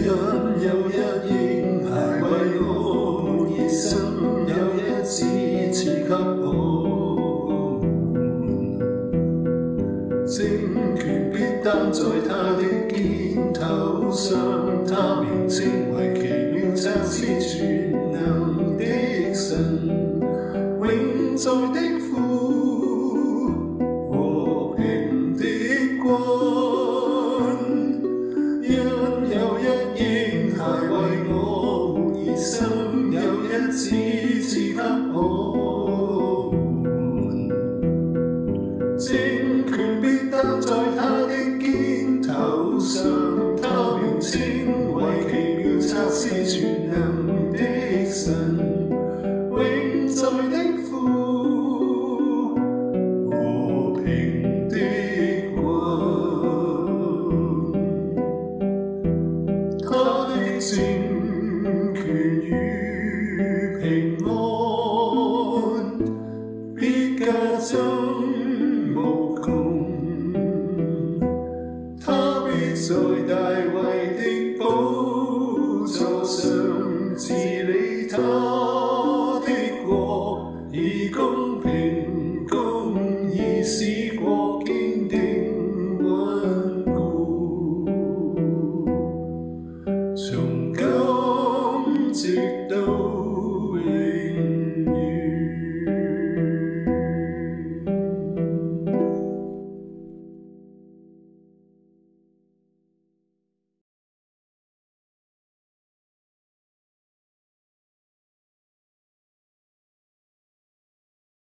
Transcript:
因有一嬰孩為我們而生，有一子賜給我們，政權必擔在他的肩頭上，他名稱為奇妙策士，全能的神，永在的父，和平的君，因有一嬰孩為我們而生，有一子賜給我們，政權必擔在他的肩頭上，他名稱為奇妙策士，全能的神，永在的父，和平的君，他的政權與平安，必加增無窮，他必在大衛的寶座上治理他